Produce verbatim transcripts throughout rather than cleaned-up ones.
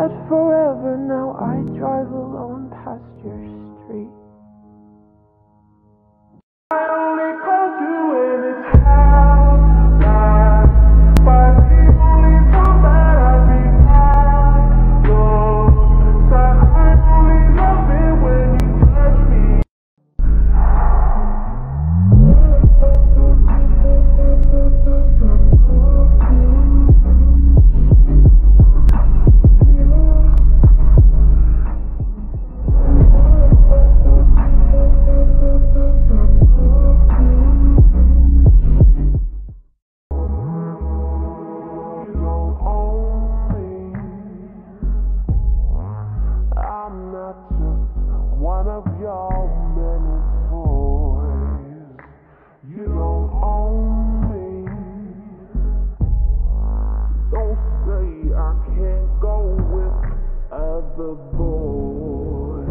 said forever, now I drive alone past your street. I only called you when it's outside, but the only time that I be by your side. I only love it when you touch me. One of your many toys. You don't own me. Don't say I can't go with other boys.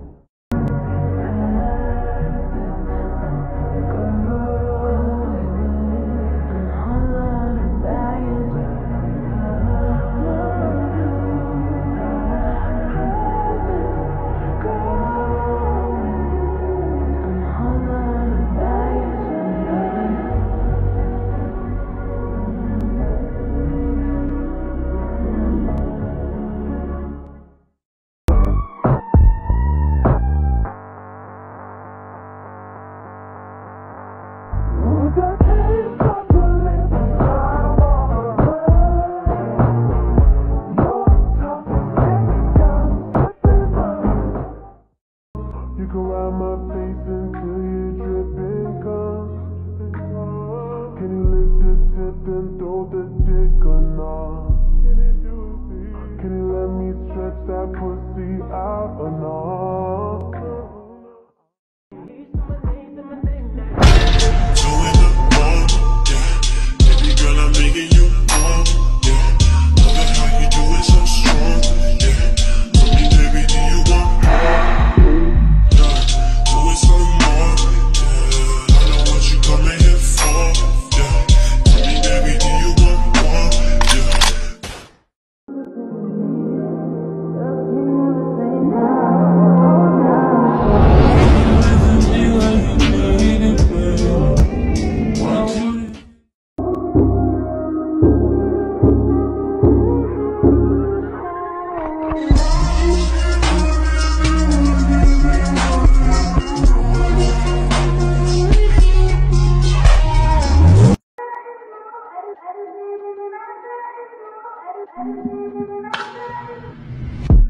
You can ride my face until you're dripping cum. Can you lick the tip and throw the dick or not? Can you let me stretch that pussy out or not? I